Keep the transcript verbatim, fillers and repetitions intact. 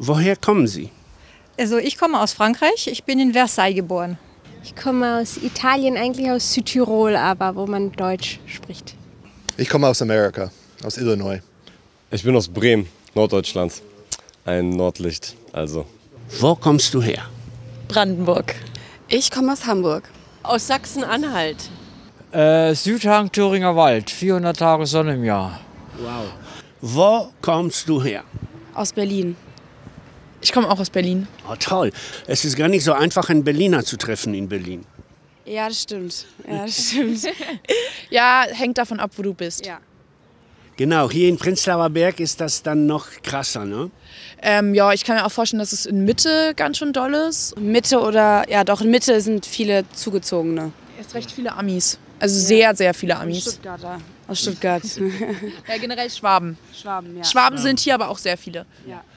Woher kommen Sie? Also ich komme aus Frankreich, ich bin in Versailles geboren. Ich komme aus Italien, eigentlich aus Südtirol, aber wo man Deutsch spricht. Ich komme aus Amerika, aus Illinois. Ich bin aus Bremen, Norddeutschland. Ein Nordlicht, also. Wo kommst du her? Brandenburg. Ich komme aus Hamburg. Aus Sachsen-Anhalt. Äh, Südhang, Thüringer Wald, vierhundert Tage Sonne im Jahr. Wow. Wo kommst du her? Aus Berlin. Ich komme auch aus Berlin. Oh, toll. Es ist gar nicht so einfach, einen Berliner zu treffen in Berlin. Ja, das stimmt. Ja, das stimmt. Ja, hängt davon ab, wo du bist. Ja. Genau, hier in Prenzlauer Berg ist das dann noch krasser, ne? Ähm, ja, ich kann mir auch vorstellen, dass es in Mitte ganz schön doll ist. Mitte oder, ja doch, in Mitte sind viele Zugezogene. Es recht viele Amis. Also sehr, sehr viele Amis. Stuttgarter. Aus Stuttgart. Ja, generell Schwaben. Schwaben, ja. Schwaben sind hier aber auch sehr viele. Ja.